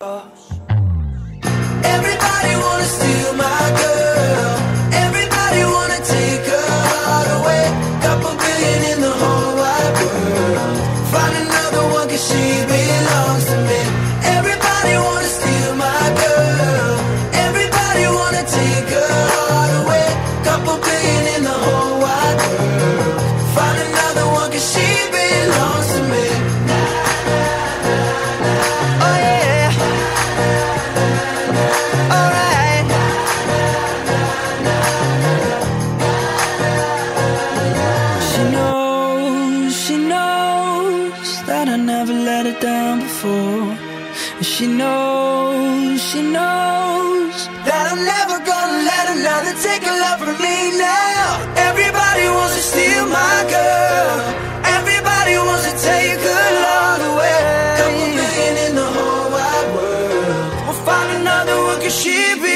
Everybody wanna steal my girl. Everybody wanna take her heart away. Couple billion in the whole wide world. Find another one 'cause she belongs to me. Everybody wanna steal my girl. Everybody wanna take her heart away. Couple billion in the whole wide world. Find another one 'cause she belongs to me. Oh yeah. Alright. She knows that I never let her down before. And she knows that I'm never gonna let another take her love from me now. Everybody wants to steal my girl. Everybody wants to take her love away. Couple billion in the whole wide world. We'll find another one 'cause she be